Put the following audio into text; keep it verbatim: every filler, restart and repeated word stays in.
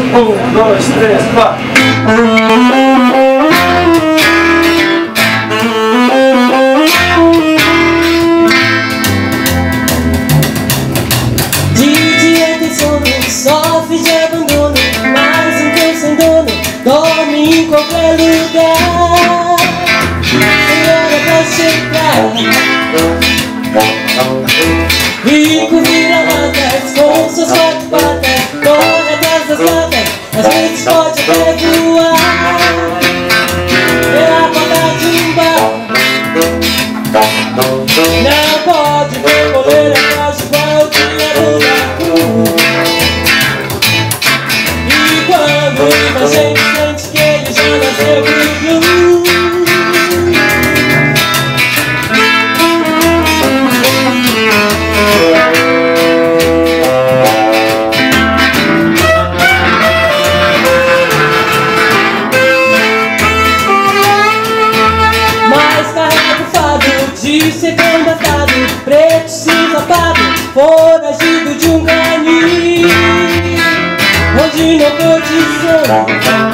Um, dois, três, quatro. De dia tem sono, sofre de abandono, mas um cão sem dono dorme em qualquer lugar. Senhora, posso entrar? Rico vira-latas com suas quatro patas, corre atrás das latas, às vezes pode até voar pela porta de um bar. Não pode ver goleiro atrás de qualquer lugar. E quando imagina sente que ele já nasceu pro blues. De ser combatado, preto cinzapado, foragido de um canil, onde não pôde ser.